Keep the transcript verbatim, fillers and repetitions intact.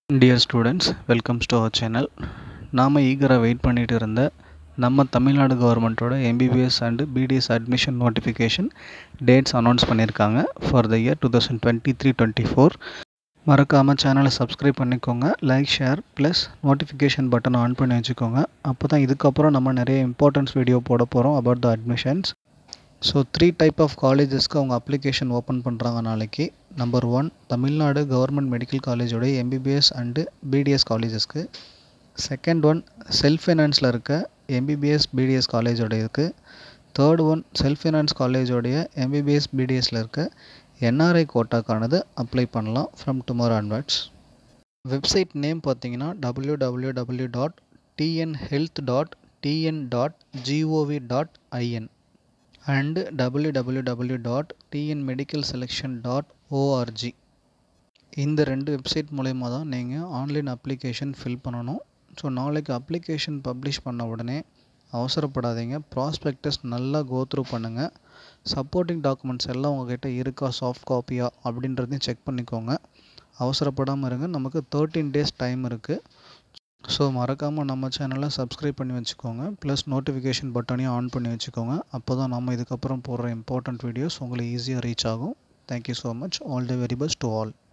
Dear students, welcome to our channel. நாம ஈகரா wait பண்ணிட்டு இருந்த நம்ம தமிழ்நாடு கவர்மெண்ட்டோட M B B S and B D S admission notification dates announce பண்ணிருக்காங்க for the year twenty twenty-three twenty-four. மறக்காம சேனலை subscribe பண்ணிக்கோங்க, like share plus notification button on பண்ணி வச்சுக்கோங்க. அப்போ தான் இதுக்கப்புறம் நம்ம நிறைய இம்பார்ட்டன்ஸ் வீடியோ போட போகிறோம் about the admissions. So three type of காலேஜஸ்க்கு அவங்க அப்ளிகேஷன் ஓப்பன் பண்ணுறாங்க நாளைக்கு. Number one, Tamil Nadu government medical காலேஜோடைய M B B S and B D S காலேஜஸ்க்கு. செகண்ட் ஒன், செல்ஃப் ஃபைனான்ஸில் இருக்க M B B S B D S காலேஜோடையதுக்கு. Third one, self finance காலேஜோடைய M B B S B D Sல இருக்க N R I கோட்டாக்கானது apply பண்ணலாம் from tomorrow onwards. Website name பார்த்தீங்கன்னா w w w dot t n health dot t n dot gov dot i n and w w w dot t n medical selection dot org. இந்த ரெண்டு website மூலயமா தான் நீங்கள் online application fill பண்ணணும். So நாளைக்கு application publish பண்ண உடனே அவசரப்படாதீங்க, ப்ராஸ்பெக்டஸ் நல்லா கோத்ரூ பண்ணுங்கள். சப்போர்ட்டிங் டாக்குமெண்ட்ஸ் எல்லாம் உங்கள்கிட்ட இருக்கா, சாஃப்ட் காப்பியா அப்படின்றதையும் செக் பண்ணிக்கோங்க. அவசரப்படாமல் இருங்க, நமக்கு தேர்ட்டீன் டேஸ் டைம் இருக்குது. ஸோ மறக்காமல் நம்ம சேனலை சப்ஸ்கிரைப் பண்ணி வச்சுக்கோங்க, ப்ளஸ் நோட்டிஃபிகேஷன் பட்டனையும் ஆன் பண்ணி வச்சுக்கோங்க. அப்போ தான் நம்ம இதுக்கப்புறம் போடுற இம்பார்ட்டண்ட் வீடியோஸ் உங்களுக்கு ஈஸியாக ரீச் ஆகும். Thank you so much. All the very best to all.